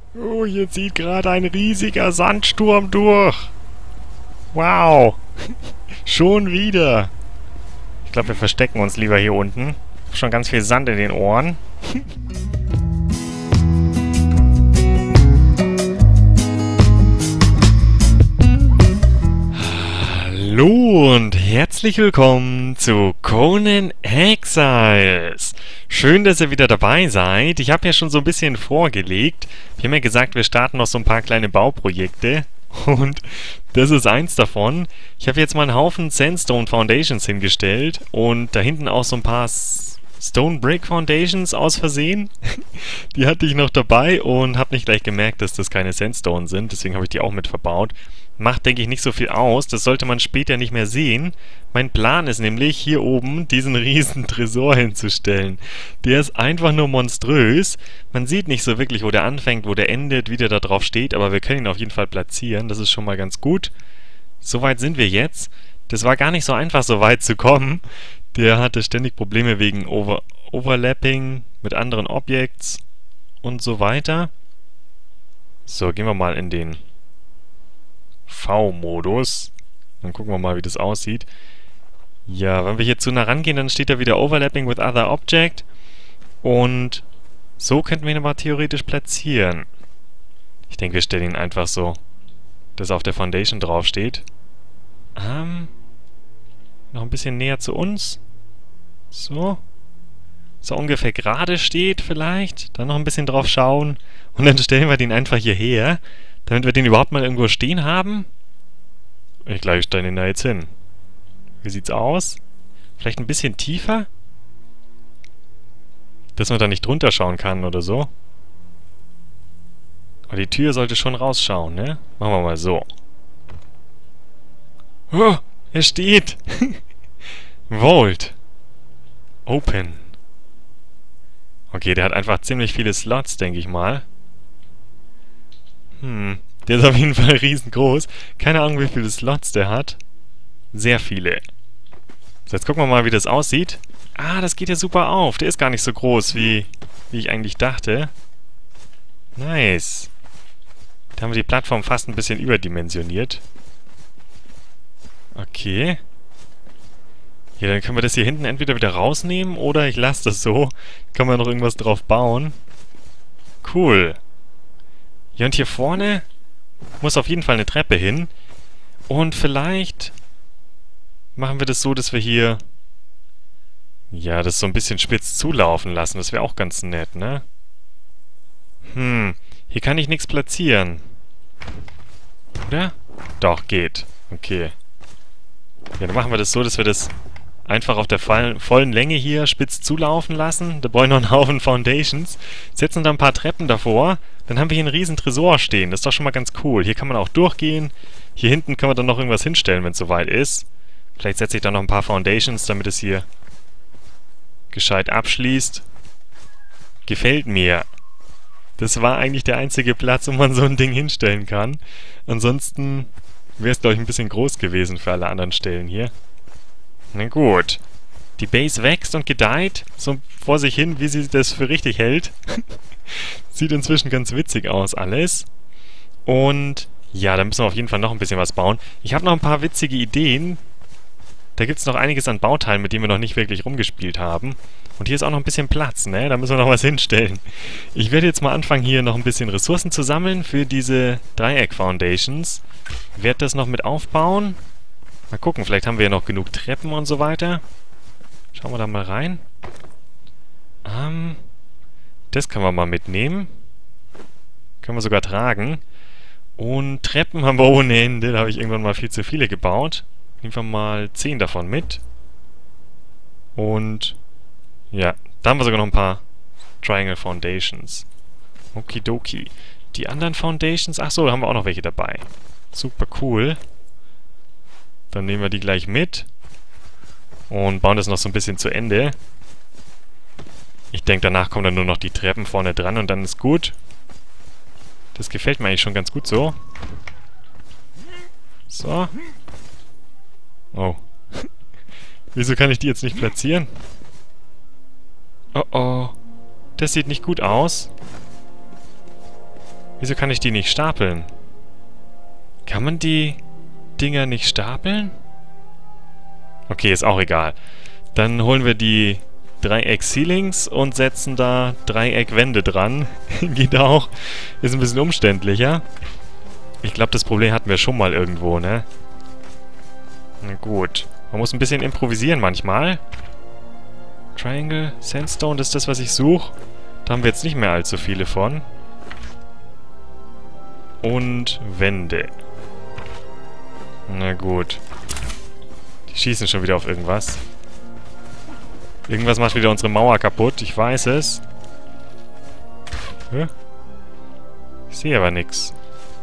Oh, hier zieht gerade ein riesiger Sandsturm durch. Wow. Schon wieder. Ich glaube, wir verstecken uns lieber hier unten. Schon ganz viel Sand in den Ohren. Hallo und herzlich willkommen zu Conan Exiles. Schön, dass ihr wieder dabei seid. Ich habe ja schon so ein bisschen vorgelegt. Wir haben ja gesagt, wir starten noch so ein paar kleine Bauprojekte. Und das ist eins davon. Ich habe jetzt mal einen Haufen Sandstone Foundations hingestellt und da hinten auch so ein paar Stone Brick Foundations aus Versehen. Die hatte ich noch dabei und habe nicht gleich gemerkt, dass das keine Sandstone sind. Deswegen habe ich die auch mit verbaut. Macht, denke ich, nicht so viel aus. Das sollte man später nicht mehr sehen. Mein Plan ist nämlich, hier oben diesen riesen Tresor hinzustellen. Der ist einfach nur monströs. Man sieht nicht so wirklich, wo der anfängt, wo der endet, wie der da drauf steht, aber wir können ihn auf jeden Fall platzieren. Das ist schon mal ganz gut. Soweit sind wir jetzt. Das war gar nicht so einfach, so weit zu kommen. Der hatte ständig Probleme wegen Overlapping mit anderen Objects und so weiter. So, gehen wir mal in den V-Modus. Dann gucken wir mal, wie das aussieht. Ja, wenn wir hier zu nah rangehen, dann steht da wieder Overlapping with other object. Und so könnten wir ihn aber theoretisch platzieren. Ich denke, wir stellen ihn einfach so, dass auf der Foundation draufsteht. Noch ein bisschen näher zu uns. So. So ungefähr gerade steht vielleicht. Dann noch ein bisschen drauf schauen. Und dann stellen wir den einfach hierher, damit wir den überhaupt mal irgendwo stehen haben. Ich glaube, ich stelle den da jetzt hin. Wie sieht's aus? Vielleicht ein bisschen tiefer? Dass man da nicht drunter schauen kann oder so. Aber die Tür sollte schon rausschauen, ne? Machen wir mal so. Oh, er steht! Vault. Open. Okay, der hat einfach ziemlich viele Slots, denke ich mal. Der ist auf jeden Fall riesengroß. Keine Ahnung, wie viele Slots der hat. Sehr viele. So, jetzt gucken wir mal, wie das aussieht. Ah, das geht ja super auf. Der ist gar nicht so groß, wie ich eigentlich dachte. Nice. Da haben wir die Plattform fast ein bisschen überdimensioniert. Okay. Ja, dann können wir das hier hinten entweder wieder rausnehmen oder ich lasse das so. Kann man noch irgendwas drauf bauen. Cool. Ja, und hier vorne muss auf jeden Fall eine Treppe hin. Und vielleicht machen wir das so, dass wir hier ja, das so ein bisschen spitz zulaufen lassen. Das wäre auch ganz nett, ne? Hier kann ich nichts platzieren. Oder? Doch, geht. Okay. Ja, dann machen wir das so, dass wir das einfach auf der vollen Länge hier spitz zulaufen lassen. Da brauche ich noch einen Haufen Foundations. Setzen da ein paar Treppen davor. Dann haben wir hier einen riesen Tresor stehen. Das ist doch schon mal ganz cool. Hier kann man auch durchgehen. Hier hinten können wir dann noch irgendwas hinstellen, wenn es soweit ist. Vielleicht setze ich da noch ein paar Foundations, damit es hier gescheit abschließt. Gefällt mir. Das war eigentlich der einzige Platz, wo man so ein Ding hinstellen kann. Ansonsten wäre es, glaube ich, ein bisschen groß gewesen für alle anderen Stellen hier. Na gut. Die Base wächst und gedeiht, so vor sich hin, wie sie das für richtig hält. Sieht inzwischen ganz witzig aus alles. Und ja, da müssen wir auf jeden Fall noch ein bisschen was bauen. Ich habe noch ein paar witzige Ideen. Da gibt es noch einiges an Bauteilen, mit denen wir noch nicht wirklich rumgespielt haben. Und hier ist auch noch ein bisschen Platz, ne? Da müssen wir noch was hinstellen. Ich werde jetzt mal anfangen, hier noch ein bisschen Ressourcen zu sammeln für diese Dreieck-Foundations. Werde das noch mit aufbauen. Mal gucken, vielleicht haben wir ja noch genug Treppen und so weiter. Schauen wir da mal rein. Das können wir mal mitnehmen. Können wir sogar tragen. Und Treppen haben wir ohne Ende. Da habe ich irgendwann mal viel zu viele gebaut. Nehmen wir mal 10 davon mit. Und ja, da haben wir sogar noch ein paar Triangle Foundations. Okidoki. Die anderen Foundations, ach so, da haben wir auch noch welche dabei. Super cool. Dann nehmen wir die gleich mit. Und bauen das noch so ein bisschen zu Ende. Ich denke, danach kommen dann nur noch die Treppen vorne dran und dann ist gut. Das gefällt mir eigentlich schon ganz gut so. So. Oh. Wieso kann ich die jetzt nicht platzieren? Oh oh. Das sieht nicht gut aus. Wieso kann ich die nicht stapeln? Kann man die Dinger nicht stapeln? Okay, ist auch egal. Dann holen wir die Dreieck-Ceilings und setzen da Dreieck-Wände dran. Geht auch. Ist ein bisschen umständlicher. Ich glaube, das Problem hatten wir schon mal irgendwo, ne? Na gut. Man muss ein bisschen improvisieren manchmal. Triangle, Sandstone, das ist das, was ich suche. Da haben wir jetzt nicht mehr allzu viele von. Und Wände. Na gut. Die schießen schon wieder auf irgendwas. Irgendwas macht wieder unsere Mauer kaputt. Ich weiß es. Hä? Ich sehe aber nichts.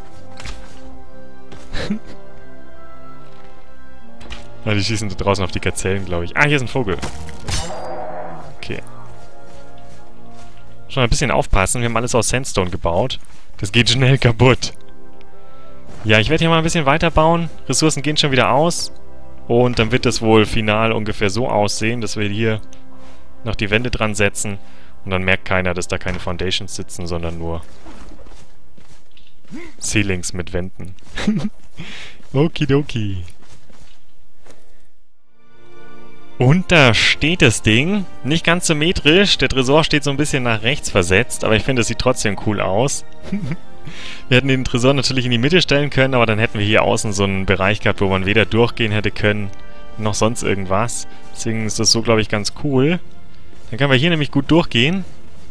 Ah, die schießen da draußen auf die Gazellen, glaube ich. Ah, hier ist ein Vogel. Okay. Schon ein bisschen aufpassen. Wir haben alles aus Sandstone gebaut. Das geht schnell kaputt. Ja, ich werde hier mal ein bisschen weiterbauen. Ressourcen gehen schon wieder aus. Und dann wird das wohl final ungefähr so aussehen, dass wir hier noch die Wände dran setzen. Und dann merkt keiner, dass da keine Foundations sitzen, sondern nur Ceilings mit Wänden. Okidoki. Und da steht das Ding. Nicht ganz symmetrisch. Der Tresor steht so ein bisschen nach rechts versetzt. Aber ich finde, es sieht trotzdem cool aus. Wir hätten den Tresor natürlich in die Mitte stellen können, aber dann hätten wir hier außen so einen Bereich gehabt, wo man weder durchgehen hätte können, noch sonst irgendwas. Deswegen ist das so, glaube ich, ganz cool. Dann können wir hier nämlich gut durchgehen.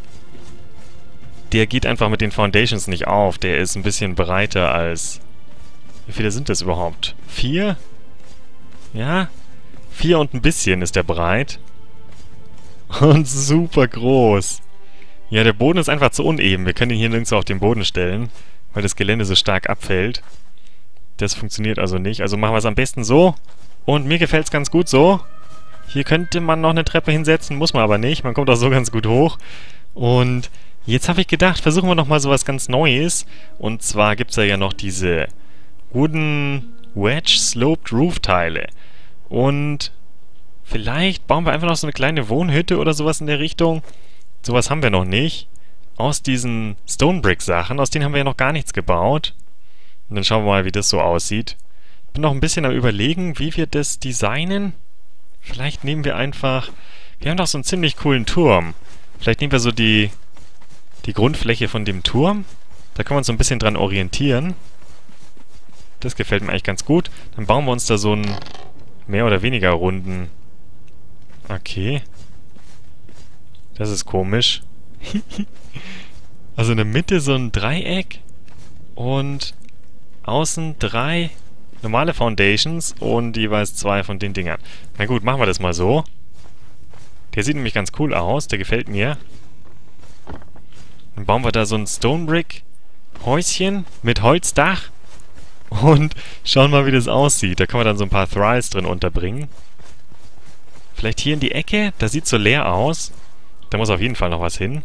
Der geht einfach mit den Foundations nicht auf. Der ist ein bisschen breiter als... Wie viele sind das überhaupt? 4? Ja? 4 und ein bisschen ist der breit. Und super groß. Ja, der Boden ist einfach zu uneben. Wir können ihn hier nirgends auf den Boden stellen, weil das Gelände so stark abfällt. Das funktioniert also nicht. Also machen wir es am besten so. Und mir gefällt es ganz gut so. Hier könnte man noch eine Treppe hinsetzen, muss man aber nicht. Man kommt auch so ganz gut hoch. Und jetzt habe ich gedacht, versuchen wir nochmal sowas ganz Neues. Und zwar gibt es ja noch diese Wooden Wedge Sloped Roof Teile. Und vielleicht bauen wir einfach noch so eine kleine Wohnhütte oder sowas in der Richtung. Sowas haben wir noch nicht. Aus diesen Stone Brick Sachen, aus denen haben wir ja noch gar nichts gebaut. Und dann schauen wir mal, wie das so aussieht. Ich bin noch ein bisschen am Überlegen, wie wir das designen. Vielleicht nehmen wir einfach... Wir haben doch so einen ziemlich coolen Turm. Vielleicht nehmen wir so die Grundfläche von dem Turm. Da können wir uns so ein bisschen dran orientieren. Das gefällt mir eigentlich ganz gut. Dann bauen wir uns da so einen mehr oder weniger runden... Okay. Das ist komisch. Also in der Mitte so ein Dreieck und außen 3 normale Foundations und jeweils 2 von den Dingern. Na gut, machen wir das mal so. Der sieht nämlich ganz cool aus, der gefällt mir. Dann bauen wir da so ein Stone Brick Häuschen mit Holzdach und schauen mal, wie das aussieht. Da kann man dann so ein paar Thriles drin unterbringen. Vielleicht hier in die Ecke, da sieht so leer aus. Da muss auf jeden Fall noch was hin.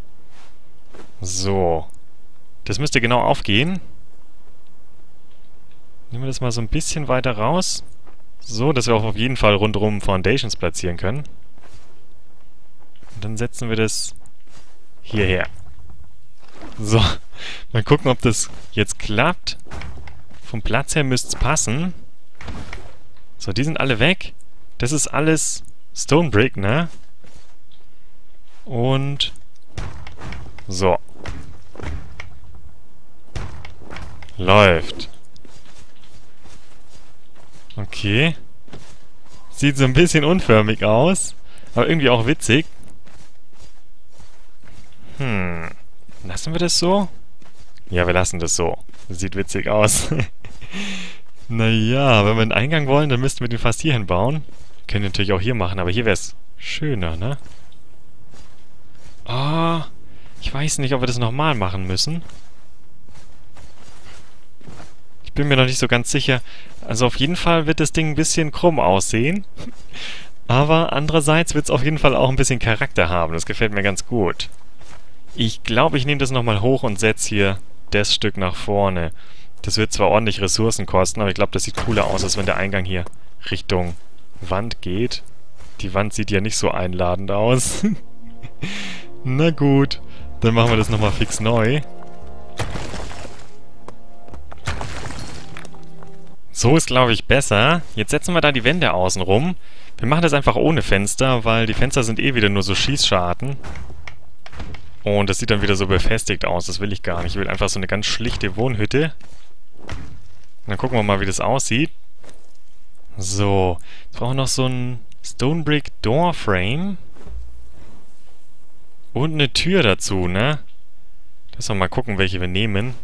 So. Das müsste genau aufgehen. Nehmen wir das mal so ein bisschen weiter raus. So, dass wir auch auf jeden Fall rundherum Foundations platzieren können. Und dann setzen wir das hierher. So. Mal gucken, ob das jetzt klappt. Vom Platz her müsste es passen. So, die sind alle weg. Das ist alles Stone Brick, ne? Und so. Läuft. Okay. Sieht so ein bisschen unförmig aus, aber irgendwie auch witzig. Lassen wir das so? Ja, wir lassen das so. Das sieht witzig aus. Naja, wenn wir einen Eingang wollen, dann müssten wir den fast hier hinbauen. Können wir natürlich auch hier machen, aber hier wäre es schöner, ne? Ah, ich weiß nicht, ob wir das nochmal machen müssen. Ich bin mir noch nicht so ganz sicher. Also auf jeden Fall wird das Ding ein bisschen krumm aussehen. Aber andererseits wird es auf jeden Fall auch ein bisschen Charakter haben. Das gefällt mir ganz gut. Ich glaube, ich nehme das nochmal hoch und setze hier das Stück nach vorne. Das wird zwar ordentlich Ressourcen kosten, aber ich glaube, das sieht cooler aus, als wenn der Eingang hier Richtung Wand geht. Die Wand sieht ja nicht so einladend aus. Na gut, dann machen wir das nochmal fix neu. So ist, glaube ich, besser. Jetzt setzen wir da die Wände außen rum. Wir machen das einfach ohne Fenster, weil die Fenster sind eh wieder nur so Schießscharten. Und das sieht dann wieder so befestigt aus. Das will ich gar nicht. Ich will einfach so eine ganz schlichte Wohnhütte. Und dann gucken wir mal, wie das aussieht. So, jetzt brauchen wir noch so ein Stone Brick Door Frame. Und eine Tür dazu, ne? Lass mal gucken, welche wir nehmen.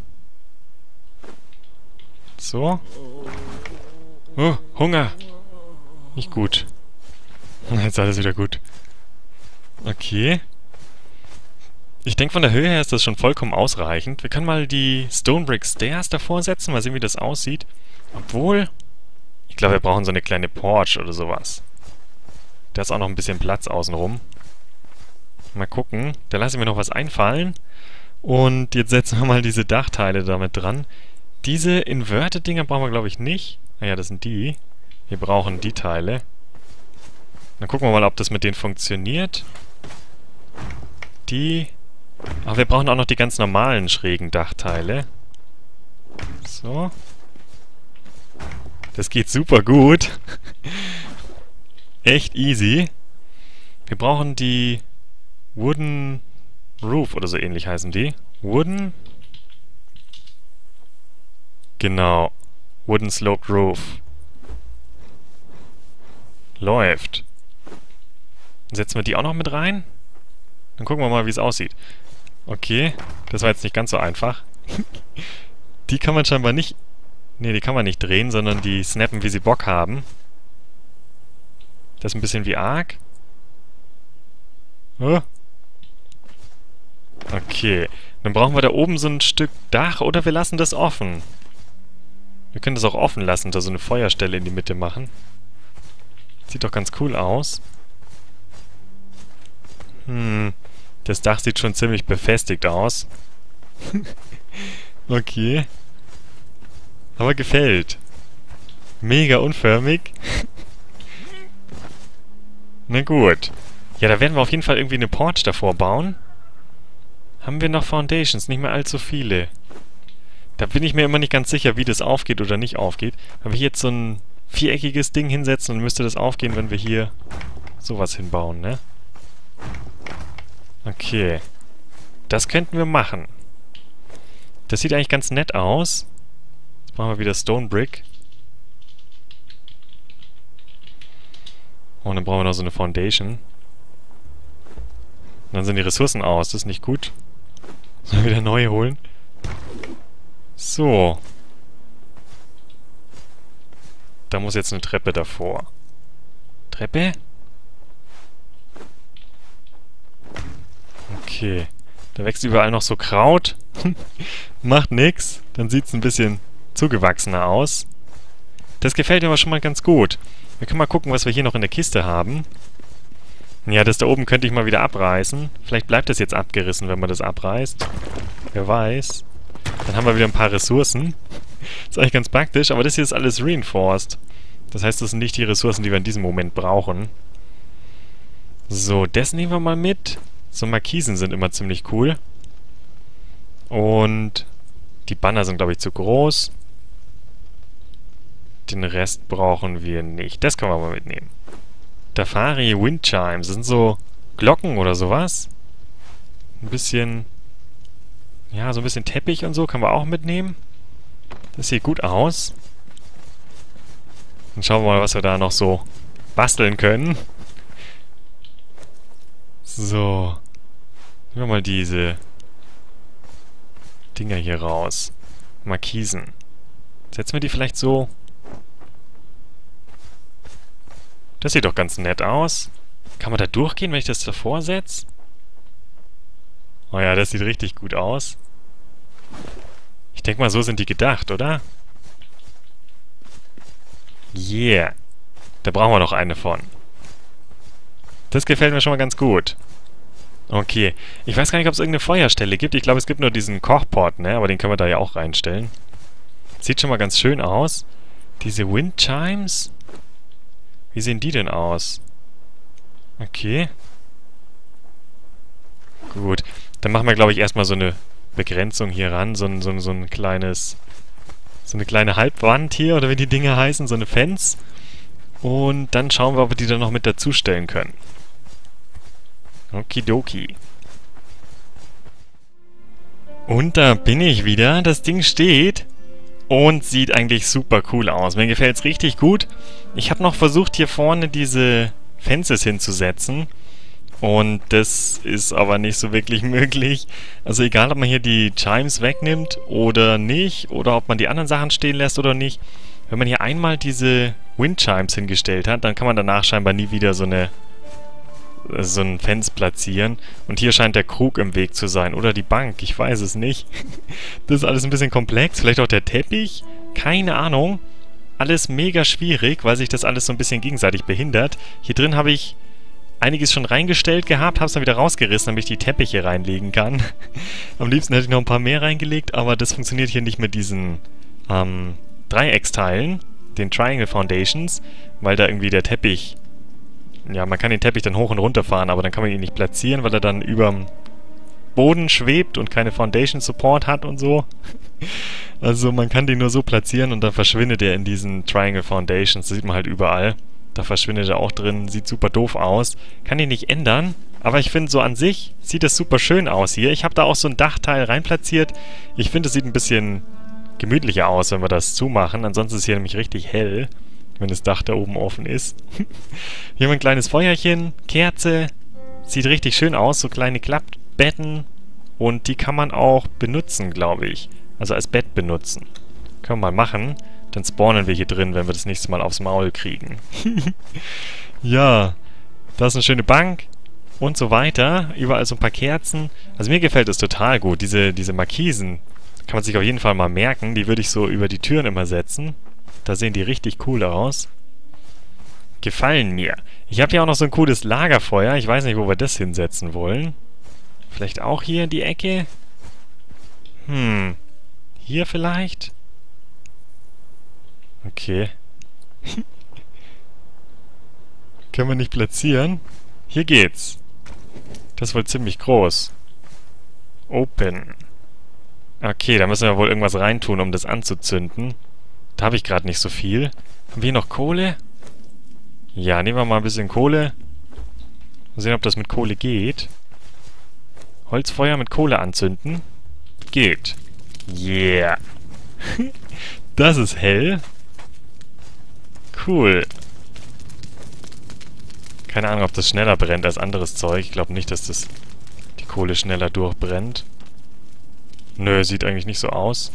So. Oh, Hunger. Nicht gut. Jetzt ist alles wieder gut. Okay. Ich denke, von der Höhe her ist das schon vollkommen ausreichend. Wir können mal die Stone Brick Stairs davor setzen. Mal sehen, wie das aussieht. Obwohl, ich glaube, wir brauchen so eine kleine Porch oder sowas. Da ist auch noch ein bisschen Platz außenrum. Mal gucken. Da lasse ich mir noch was einfallen. Und jetzt setzen wir mal diese Dachteile damit dran. Diese Inverted-Dinger brauchen wir, glaube ich, nicht. Naja, das sind die. Wir brauchen die Teile. Dann gucken wir mal, ob das mit denen funktioniert. Die... Aber wir brauchen auch noch die ganz normalen schrägen Dachteile. So. Das geht super gut. Echt easy. Wir brauchen die Wooden Roof oder so ähnlich heißen die. Wooden... Genau. Wooden Sloped Roof. Läuft. Dann setzen wir die auch noch mit rein. Dann gucken wir mal, wie es aussieht. Okay, das war jetzt nicht ganz so einfach. Die kann man scheinbar nicht... Ne, die kann man nicht drehen, sondern die snappen, wie sie Bock haben. Das ist ein bisschen wie arg. Oh. Okay. Dann brauchen wir da oben so ein Stück Dach oder wir lassen das offen. Wir können das auch offen lassen, da so eine Feuerstelle in die Mitte machen. Sieht doch ganz cool aus. Das Dach sieht schon ziemlich befestigt aus. Okay. Aber gefällt. Mega unförmig. Na gut. Ja, da werden wir auf jeden Fall irgendwie eine Porch davor bauen. Haben wir noch Foundations? Nicht mehr allzu viele. Da bin ich mir immer nicht ganz sicher, wie das aufgeht oder nicht aufgeht. Wenn wir hier jetzt so ein viereckiges Ding hinsetzen, dann müsste das aufgehen, wenn wir hier sowas hinbauen, ne? Okay. Das könnten wir machen. Das sieht eigentlich ganz nett aus. Jetzt machen wir wieder Stone Brick. Und dann brauchen wir noch so eine Foundation. Und dann sind die Ressourcen aus. Das ist nicht gut. Sollen wir wieder neue holen? So. Da muss jetzt eine Treppe davor. Treppe? Okay. Da wächst überall noch so Kraut. Macht nix. Dann sieht es ein bisschen zugewachsener aus. Das gefällt mir aber schon mal ganz gut. Wir können mal gucken, was wir hier noch in der Kiste haben. Ja, das da oben könnte ich mal wieder abreißen. Vielleicht bleibt das jetzt abgerissen, wenn man das abreißt. Wer weiß. Dann haben wir wieder ein paar Ressourcen. Ist eigentlich ganz praktisch, aber das hier ist alles reinforced. Das heißt, das sind nicht die Ressourcen, die wir in diesem Moment brauchen. So, das nehmen wir mal mit. So Markisen sind immer ziemlich cool. Und die Banner sind, glaube ich, zu groß. Den Rest brauchen wir nicht. Das können wir mal mitnehmen. Tafari Wind Chimes. Das sind so Glocken oder sowas. Ein bisschen... Ja, so ein bisschen Teppich und so können wir auch mitnehmen. Das sieht gut aus. Dann schauen wir mal, was wir da noch so basteln können. So. Nehmen wir mal diese Dinger hier raus. Markisen. Setzen wir die vielleicht so... Das sieht doch ganz nett aus. Kann man da durchgehen, wenn ich das davor setze? Oh ja, das sieht richtig gut aus. Ich denke mal, so sind die gedacht, oder? Yeah. Da brauchen wir noch eine von. Das gefällt mir schon mal ganz gut. Okay. Ich weiß gar nicht, ob es irgendeine Feuerstelle gibt. Ich glaube, es gibt nur diesen Kochpot, ne? Aber den können wir da ja auch reinstellen. Sieht schon mal ganz schön aus. Diese Wind Chimes? Wie sehen die denn aus? Okay. Gut. Dann machen wir, glaube ich, erstmal so eine Begrenzung hier ran. So ein kleines So eine kleine Halbwand hier, oder wie die Dinge heißen, so eine Fence. Und dann schauen wir, ob wir die dann noch mit dazustellen können. Okidoki. Und da bin ich wieder. Das Ding steht und sieht eigentlich super cool aus. Mir gefällt es richtig gut. Ich habe noch versucht, hier vorne diese Fences hinzusetzen. Und das ist aber nicht so wirklich möglich. Also egal, ob man hier die Chimes wegnimmt oder nicht, oder ob man die anderen Sachen stehen lässt oder nicht. Wenn man hier einmal diese Wind Chimes hingestellt hat, dann kann man danach scheinbar nie wieder so ein Fence platzieren. Und hier scheint der Krug im Weg zu sein. Oder die Bank, ich weiß es nicht. Das ist alles ein bisschen komplex. Vielleicht auch der Teppich? Keine Ahnung. Alles mega schwierig, weil sich das alles so ein bisschen gegenseitig behindert. Hier drin habe ich einiges schon reingestellt gehabt, habe es dann wieder rausgerissen, damit ich die Teppiche reinlegen kann. Am liebsten hätte ich noch ein paar mehr reingelegt, aber das funktioniert hier nicht mit diesen Dreiecksteilen, den Triangle Foundations, weil da irgendwie der Teppich... Ja, man kann den Teppich dann hoch und runter fahren, aber dann kann man ihn nicht platzieren, weil er dann überm Boden schwebt und keine Foundation Support hat und so. Also man kann den nur so platzieren und dann verschwindet er in diesen Triangle Foundations. Das sieht man halt überall. Da verschwindet er auch drin, sieht super doof aus. Kann ihn nicht ändern, aber ich finde so an sich sieht es super schön aus hier. Ich habe da auch so ein Dachteil rein platziert. Ich finde, es sieht ein bisschen gemütlicher aus, wenn wir das zumachen. Ansonsten ist es hier nämlich richtig hell, wenn das Dach da oben offen ist. Hier haben wir ein kleines Feuerchen, Kerze. Sieht richtig schön aus, so kleine Klappbetten. Und die kann man auch benutzen, glaube ich. Also als Bett benutzen. Können wir mal machen. Dann spawnen wir hier drin, wenn wir das nächste Mal aufs Maul kriegen. Ja, da ist eine schöne Bank und so weiter. Überall so ein paar Kerzen. Also mir gefällt es total gut. Diese Markisen kann man sich auf jeden Fall mal merken. Die würde ich so über die Türen immer setzen. Da sehen die richtig cool aus. Gefallen mir. Ich habe hier auch noch so ein cooles Lagerfeuer. Ich weiß nicht, wo wir das hinsetzen wollen. Vielleicht auch hier in die Ecke? Hier vielleicht? Okay. Können wir nicht platzieren? Hier geht's. Das ist wohl ziemlich groß. Open. Okay, da müssen wir wohl irgendwas reintun, um das anzuzünden. Da habe ich gerade nicht so viel. Haben wir hier noch Kohle? Ja, nehmen wir mal ein bisschen Kohle. Mal sehen, ob das mit Kohle geht. Holzfeuer mit Kohle anzünden. Geht. Yeah. Das ist hell. Cool. Keine Ahnung, ob das schneller brennt als anderes Zeug. Ich glaube nicht, dass die Kohle schneller durchbrennt. Nö, sieht eigentlich nicht so aus.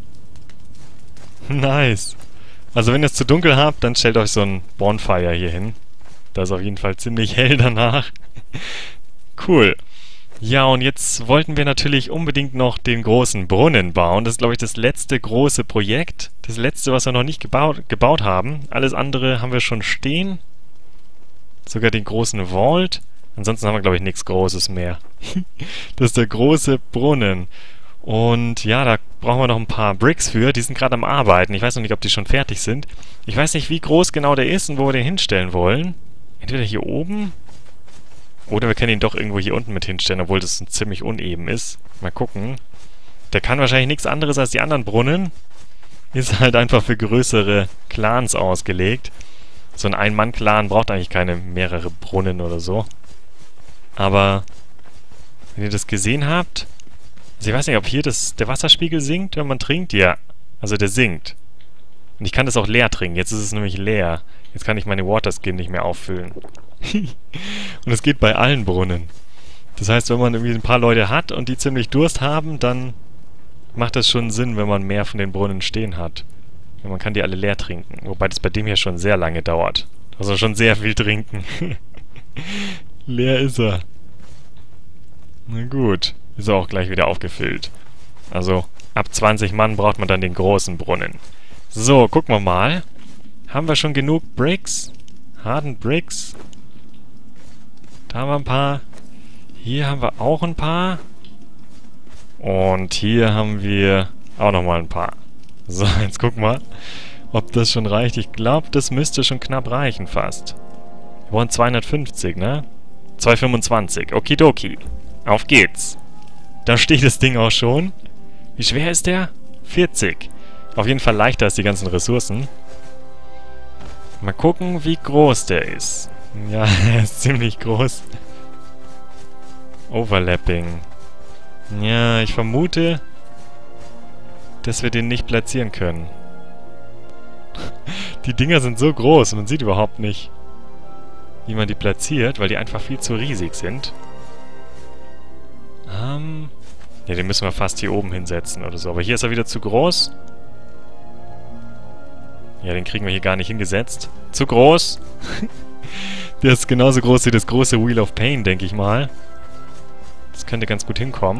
Nice. Also wenn ihr es zu dunkel habt, dann stellt euch so ein Bonfire hier hin. Da ist auf jeden Fall ziemlich hell danach. Cool. Ja, und jetzt wollten wir natürlich unbedingt noch den großen Brunnen bauen. Das ist, glaube ich, das letzte große Projekt. Das letzte, was wir noch nicht gebaut haben. Alles andere haben wir schon stehen. Sogar den großen Vault. Ansonsten haben wir, glaube ich, nichts Großes mehr. Das ist der große Brunnen. Und ja, da brauchen wir noch ein paar Bricks für. Die sind gerade am Arbeiten. Ich weiß noch nicht, ob die schon fertig sind. Ich weiß nicht, wie groß genau der ist und wo wir den hinstellen wollen. Entweder hier oben... Oder wir können ihn doch irgendwo hier unten mit hinstellen, obwohl das ziemlich uneben ist. Mal gucken. Der kann wahrscheinlich nichts anderes als die anderen Brunnen. Ist halt einfach für größere Clans ausgelegt. So ein Ein-Mann-Clan braucht eigentlich keine mehrere Brunnen oder so. Aber wenn ihr das gesehen habt... Also ich weiß nicht, ob hier der Wasserspiegel sinkt, wenn man trinkt. Ja, also der sinkt. Und ich kann das auch leer trinken. Jetzt ist es nämlich leer. Jetzt kann ich meine Waterskin nicht mehr auffüllen. Und es geht bei allen Brunnen. Das heißt, wenn man irgendwie ein paar Leute hat und die ziemlich Durst haben, dann macht das schon Sinn, wenn man mehr von den Brunnen stehen hat. Und man kann die alle leer trinken. Wobei das bei dem hier schon sehr lange dauert. Also schon sehr viel trinken. Leer ist er. Na gut. Ist er auch gleich wieder aufgefüllt. Also ab 20 Mann braucht man dann den großen Brunnen. So, gucken wir mal. Haben wir schon genug Bricks? Harden Bricks? Da haben wir ein paar. Hier haben wir auch ein paar. Und hier haben wir auch nochmal ein paar. So, jetzt gucken wir, ob das schon reicht. Ich glaube, das müsste schon knapp reichen fast. Wir wollen 250, ne? 225. Okidoki. Auf geht's. Da steht das Ding auch schon. Wie schwer ist der? 40. Auf jeden Fall leichter als die ganzen Ressourcen. Mal gucken, wie groß der ist. Ja, er ist ziemlich groß. Overlapping. Ja, ich vermute, dass wir den nicht platzieren können. Die Dinger sind so groß, man sieht überhaupt nicht, wie man die platziert, weil die einfach viel zu riesig sind. Ja, den müssen wir fast hier oben hinsetzen oder so. Aber hier ist er wieder zu groß. Ja, den kriegen wir hier gar nicht hingesetzt. Zu groß. Der ist genauso groß wie das große Wheel of Pain, denke ich mal. Das könnte ganz gut hinkommen.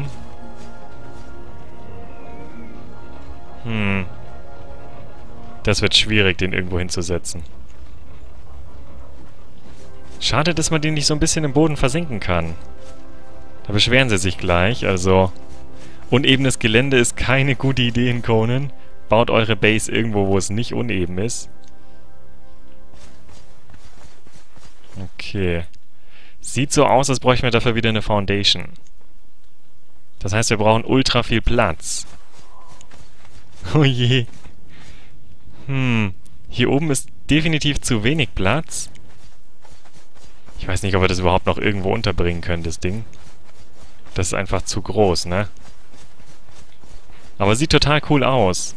Das wird schwierig, den irgendwo hinzusetzen. Schade, dass man den nicht so ein bisschen im Boden versinken kann. Da beschweren sie sich gleich, also... Unebenes Gelände ist keine gute Idee in Conan. Baut eure Base irgendwo, wo es nicht uneben ist. Okay. Sieht so aus, als bräuchten wir dafür wieder eine Foundation. Das heißt, wir brauchen ultra viel Platz. Oh je. Hier oben ist definitiv zu wenig Platz. Ich weiß nicht, ob wir das überhaupt noch irgendwo unterbringen können, das Ding. Das ist einfach zu groß, ne? Aber sieht total cool aus.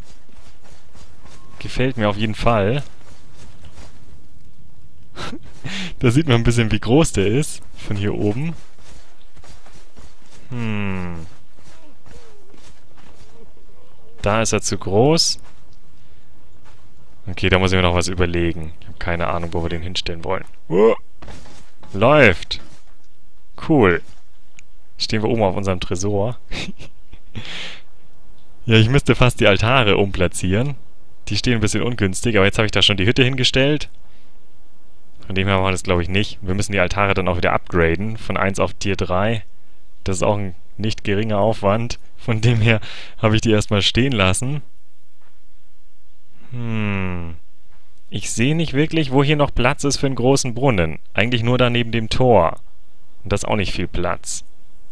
Gefällt mir auf jeden Fall. Da sieht man ein bisschen, wie groß der ist. Von hier oben. Da ist er zu groß. Okay, da muss ich mir noch was überlegen. Ich habe keine Ahnung, wo wir den hinstellen wollen. Läuft. Cool. Stehen wir oben auf unserem Tresor. Ja, ich müsste fast die Altare umplatzieren. Die stehen ein bisschen ungünstig, aber jetzt habe ich da schon die Hütte hingestellt. Von dem her machen wir das, glaube ich, nicht. Wir müssen die Altare dann auch wieder upgraden. Von 1 auf Tier 3. Das ist auch ein nicht geringer Aufwand. Von dem her habe ich die erstmal stehen lassen. Ich sehe nicht wirklich, wo hier noch Platz ist für einen großen Brunnen. Eigentlich nur da neben dem Tor. Und das ist auch nicht viel Platz.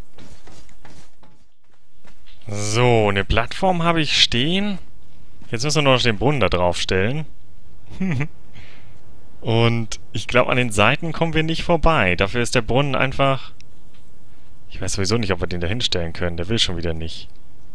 So, eine Plattform habe ich stehen. Jetzt müssen wir nur noch den Brunnen da drauf stellen. Und ich glaube, an den Seiten kommen wir nicht vorbei. Dafür ist der Brunnen einfach... Ich weiß sowieso nicht, ob wir den da hinstellen können. Der will schon wieder nicht.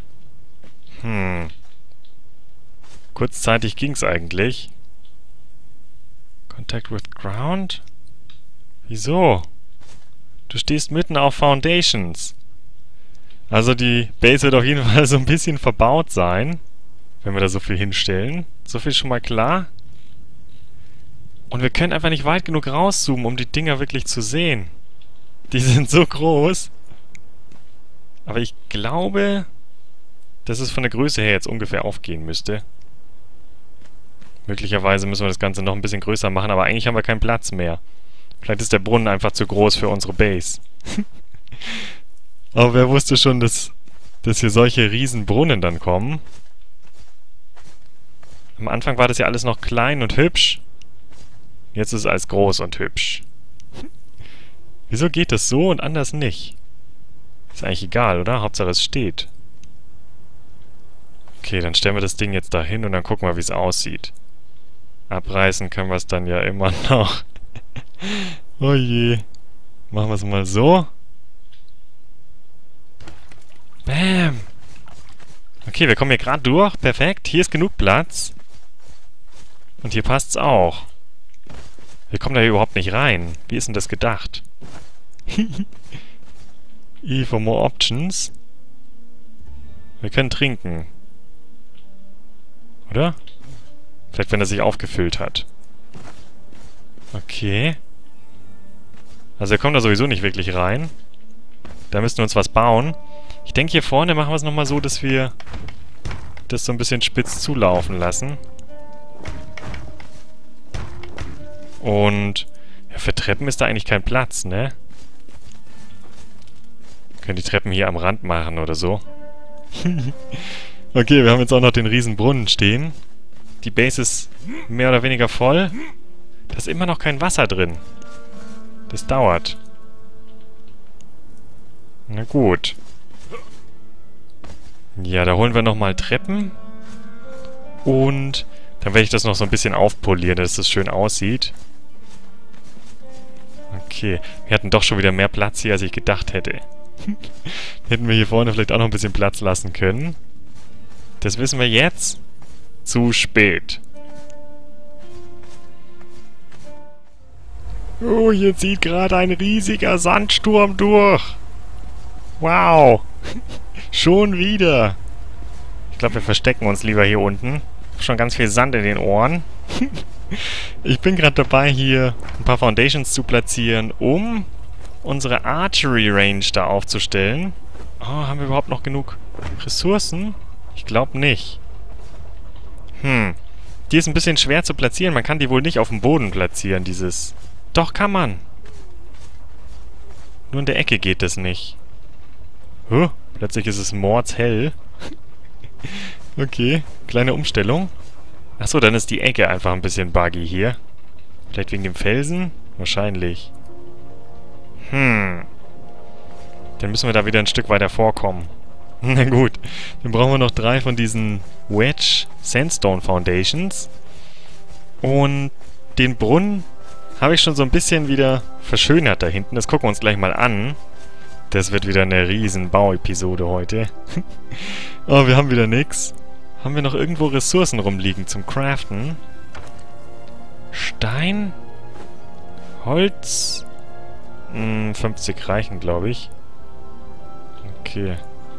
Kurzzeitig ging es eigentlich. Contact with Ground? Wieso? Du stehst mitten auf Foundations. Also die Base wird auf jeden Fall so ein bisschen verbaut sein, wenn wir da so viel hinstellen. So viel schon mal klar. Und wir können einfach nicht weit genug rauszoomen, um die Dinger wirklich zu sehen. Die sind so groß. Aber ich glaube, dass es von der Größe her jetzt ungefähr aufgehen müsste. Möglicherweise müssen wir das Ganze noch ein bisschen größer machen, aber eigentlich haben wir keinen Platz mehr. Vielleicht ist der Brunnen einfach zu groß für unsere Base. Aber wer wusste schon, dass hier solche riesen Brunnen dann kommen? Am Anfang war das ja alles noch klein und hübsch. Jetzt ist es alles groß und hübsch. Wieso geht das so und anders nicht? Ist eigentlich egal, oder? Hauptsache es steht. Okay, dann stellen wir das Ding jetzt da hin und dann gucken wir, wie es aussieht. Abreißen können wir es dann ja immer noch. Oh je. Machen wir es mal so. Bam. Okay, wir kommen hier gerade durch. Perfekt. Hier ist genug Platz. Und hier passt's auch. Wir kommen da hier überhaupt nicht rein. Wie ist denn das gedacht? E for more options. Wir können trinken. Oder? Vielleicht, wenn er sich aufgefüllt hat. Okay. Also wir kommen da sowieso nicht wirklich rein. Da müssten wir uns was bauen. Ich denke, hier vorne machen wir es nochmal so, dass wir das so ein bisschen spitz zulaufen lassen. Und ja, für Treppen ist da eigentlich kein Platz, ne? Wir können die Treppen hier am Rand machen oder so. Okay, wir haben jetzt auch noch den riesen Brunnen stehen. Die Base ist mehr oder weniger voll. Da ist immer noch kein Wasser drin. Das dauert. Na gut. Ja, da holen wir nochmal Treppen. Und dann werde ich das noch so ein bisschen aufpolieren, dass das schön aussieht. Okay, wir hatten doch schon wieder mehr Platz hier, als ich gedacht hätte. Hätten wir hier vorne vielleicht auch noch ein bisschen Platz lassen können. Das wissen wir jetzt. Zu spät. Oh, hier zieht gerade ein riesiger Sandsturm durch. Wow. Schon wieder. Ich glaube, wir verstecken uns lieber hier unten. Schon ganz viel Sand in den Ohren. Ich bin gerade dabei, hier ein paar Foundations zu platzieren, um unsere Archery Range da aufzustellen. Oh, haben wir überhaupt noch genug Ressourcen? Ich glaube nicht. Die ist ein bisschen schwer zu platzieren. Man kann die wohl nicht auf dem Boden platzieren, dieses... Doch, kann man. Nur in der Ecke geht das nicht. Huh, plötzlich ist es mordshell. Okay, kleine Umstellung. Achso, dann ist die Ecke einfach ein bisschen buggy hier. Vielleicht wegen dem Felsen? Wahrscheinlich. Dann müssen wir da wieder ein Stück weiter vorkommen. Na gut, dann brauchen wir noch 3 von diesen Wedge Sandstone Foundations. Und den Brunnen habe ich schon so ein bisschen wieder verschönert da hinten. Das gucken wir uns gleich mal an. Das wird wieder eine riesen Bauepisode heute. Oh, wir haben wieder nix. Haben wir noch irgendwo Ressourcen rumliegen zum Craften? Stein? Holz? 50 reichen, glaube ich. Okay.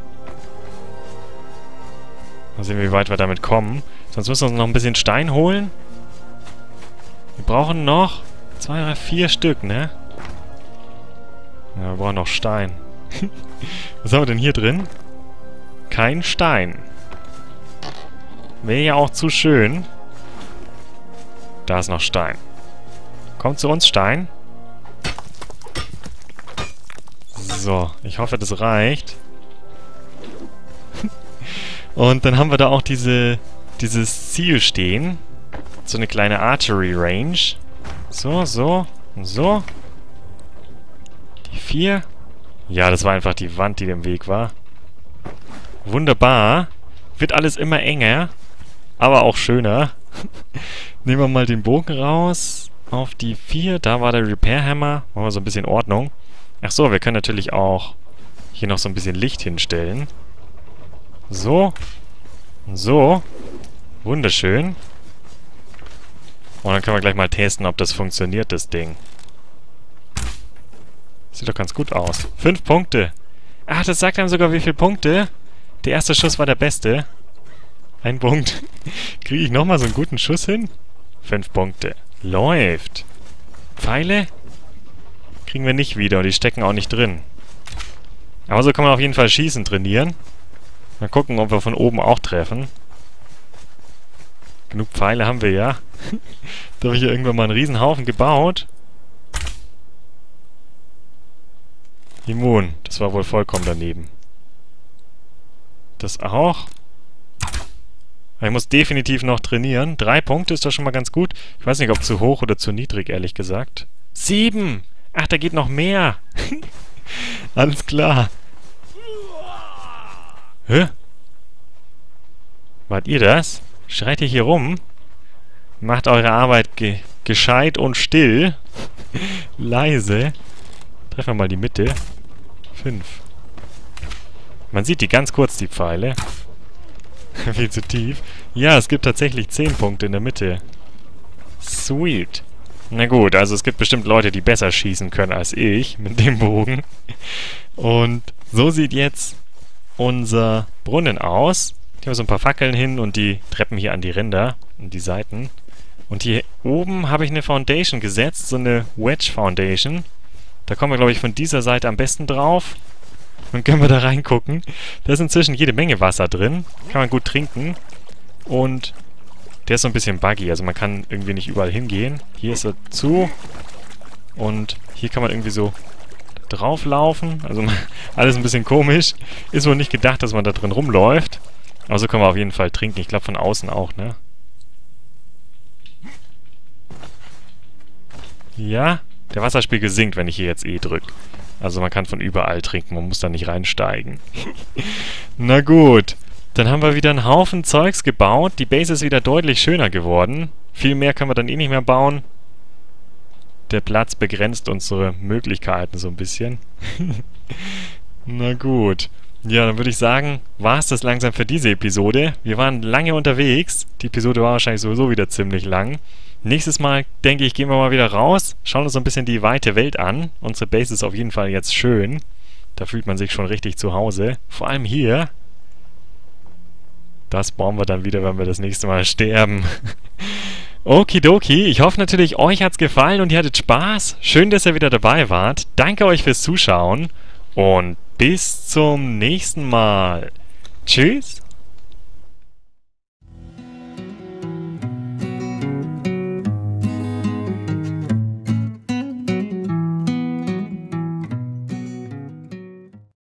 Mal sehen, wie weit wir damit kommen. Sonst müssen wir uns noch ein bisschen Stein holen. Wir brauchen noch 2 oder 4 Stück, ne? Ja, wir brauchen noch Stein. Was haben wir denn hier drin? Kein Stein. Wäre ja auch zu schön. Da ist noch Stein. Kommt zu uns, Stein. So, ich hoffe, das reicht. Und dann haben wir da auch dieses Ziel stehen. So eine kleine Archery Range. So, so, so. Die 4. Ja, das war einfach die Wand, die im Weg war. Wunderbar. Wird alles immer enger. Aber auch schöner. Nehmen wir mal den Bogen raus. Auf die 4. Da war der Repair Hammer. Machen wir so ein bisschen Ordnung. Ach so, wir können natürlich auch hier noch so ein bisschen Licht hinstellen. So. So. Wunderschön. Und dann können wir gleich mal testen, ob das funktioniert, das Ding. Sieht doch ganz gut aus. 5 Punkte. Ach, das sagt einem sogar, wie viele Punkte. Der erste Schuss war der beste. 1 Punkt. Kriege ich nochmal so einen guten Schuss hin? 5 Punkte. Läuft. Pfeile? Kriegen wir nicht wieder und die stecken auch nicht drin. Aber so kann man auf jeden Fall Schießen trainieren. Mal gucken, ob wir von oben auch treffen. Genug Pfeile haben wir ja. Da habe ich hier irgendwann mal einen Riesenhaufen gebaut. Immun. Das war wohl vollkommen daneben. Das auch. Ich muss definitiv noch trainieren. 3 Punkte ist doch schon mal ganz gut. Ich weiß nicht, ob zu hoch oder zu niedrig, ehrlich gesagt. 7! Ach, da geht noch mehr. Alles klar. Hä? Wart ihr das? Schreit ihr hier rum? Macht eure Arbeit gescheit und still. Leise. Treffen wir mal die Mitte. 5. Man sieht die ganz kurz, die Pfeile. Viel zu tief. Ja, es gibt tatsächlich 10 Punkte in der Mitte. Sweet. Na gut, also es gibt bestimmt Leute, die besser schießen können als ich mit dem Bogen. Und so sieht jetzt unser Brunnen aus. Hier haben wir so ein paar Fackeln hin und die Treppen hier an die Ränder und die Seiten. Und hier oben habe ich eine Foundation gesetzt, so eine Wedge Foundation. Da kommen wir, glaube ich, von dieser Seite am besten drauf. Dann können wir da reingucken. Da ist inzwischen jede Menge Wasser drin. Kann man gut trinken. Und der ist so ein bisschen buggy. Also man kann irgendwie nicht überall hingehen. Hier ist er zu. Und hier kann man irgendwie so drauflaufen. Also alles ein bisschen komisch. Ist wohl nicht gedacht, dass man da drin rumläuft. Aber so können wir auf jeden Fall trinken. Ich glaube von außen auch, ne? Ja, der Wasserspiegel sinkt, wenn ich hier jetzt E drücke. Also man kann von überall trinken, man muss da nicht reinsteigen. Na gut. Dann haben wir wieder einen Haufen Zeugs gebaut. Die Base ist wieder deutlich schöner geworden. Viel mehr können wir dann eh nicht mehr bauen. Der Platz begrenzt unsere Möglichkeiten so ein bisschen. Na gut. Ja, dann würde ich sagen, war es das langsam für diese Episode. Wir waren lange unterwegs. Die Episode war wahrscheinlich sowieso wieder ziemlich lang. Nächstes Mal, denke ich, gehen wir mal wieder raus, schauen uns so ein bisschen die weite Welt an. Unsere Base ist auf jeden Fall jetzt schön. Da fühlt man sich schon richtig zu Hause. Vor allem hier. Das bauen wir dann wieder, wenn wir das nächste Mal sterben. Okidoki, ich hoffe natürlich, euch hat's gefallen und ihr hattet Spaß. Schön, dass ihr wieder dabei wart. Danke euch fürs Zuschauen und bis zum nächsten Mal. Tschüss.